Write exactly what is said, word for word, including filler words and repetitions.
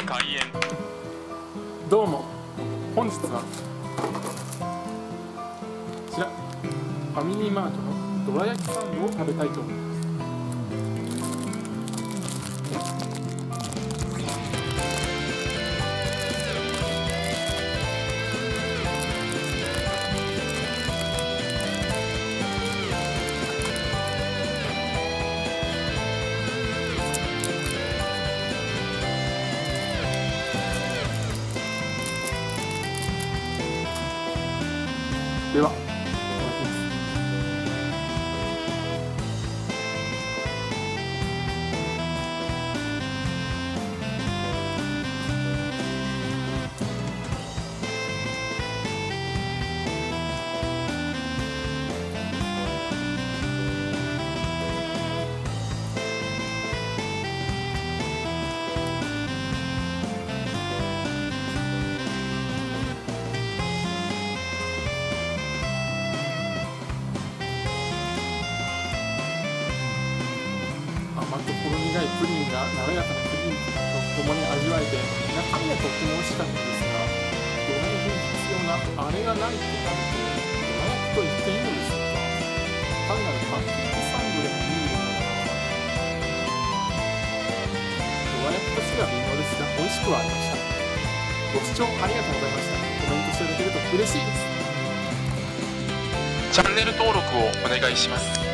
開演。 どうも、本日はこちらファミリーマートのどら焼きサンドを食べたいと思います。では、いただきます。甘くほろ苦いプリンが滑らかなクリームとともに味わえて、中身はとっても美味しかったんですが、どら焼きに必要なあれがないとなると、どら焼きと言っていいのでしょうか。単なるパンケーキサンドでもいいのかな。どら焼きとしては微妙ですが、美味しくはありました。ご視聴ありがとうございました。コメントしていただけると嬉しいです。 チャンネル登録をお願いします。